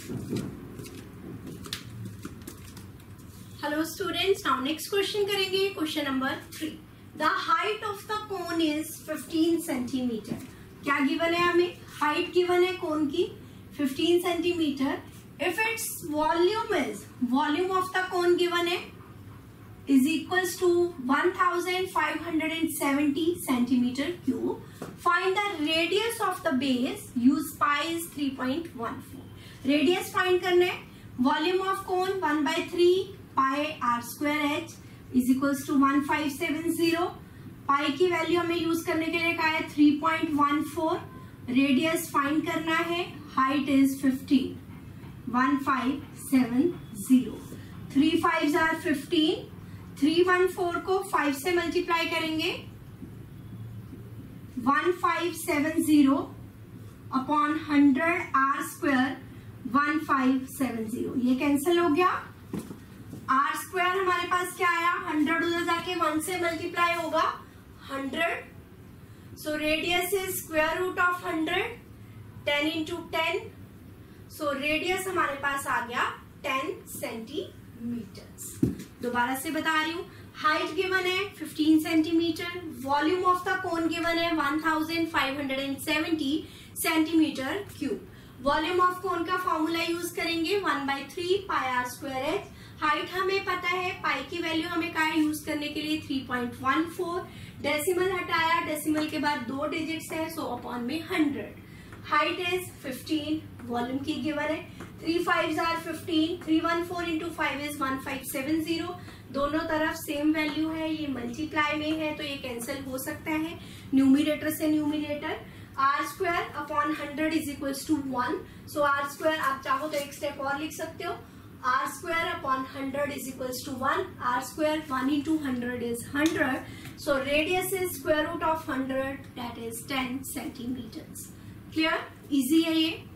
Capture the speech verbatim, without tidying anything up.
Hello students, now next question करेंगे। Question number three, the height of the cone is fifteen centimetre. क्या given है? हमें height given है cone की fifteen centimetre. If its volume is, volume of the cone given है is equals to one thousand five hundred seventy centimeter cube. Find the radius of the base. Use pi is three point one four. Radius find करना है। Volume of cone one by three pi r square h is equals to one five seven zero. Pi की value हमें use करने के लिए कहा है three point one four. Radius find करना है। Height is fifteen. one five seven zero. Three fives are fifteen. Three one four को फाइव से मल्टीप्लाई करेंगे, one five seven zero upon hundred r square one five seven zero. ये cancel हो गया। Are square हमारे पास क्या आया? Hundred उधर जाके वन से मल्टीप्लाई होगा hundred. So radius is square root of hundred, ten into ten. So radius हमारे पास आ गया टेन सेंटीमीटर्स। दोबारा से बता रही हूँ, हाइट गिवन है fifteen centimetre, volume of the cone given है one thousand five hundred seventy centimetre cube. Volume of cone का फॉर्मूला यूज करेंगे one by three pi r square h. Height हमें पता है, पाई की वैल्यू हमें कहा है यूज करने के लिए three point one four. Decimal हटाया, डेसिमल के बाद दो डिजिट्स है, सो अपॉन में hundred. Height is fifteen, volume की गिवन है three fives are fifteen, three one four into five is one five seven zero. दोनों तरफ सेम वैल्यू है, ये मल्टीप्लाई में है तो ये कैंसिल हो सकता है न्यूमिरेटर से numerator. R square upon hundred is equals to one. So r square आप चाहो तो एक स्टेप और लिख सकते हो, r square upon hundred is equals to one. R square one into hundred is hundred. So radius is square root of hundred, that is ten centimetres. Clear? Easy है ये।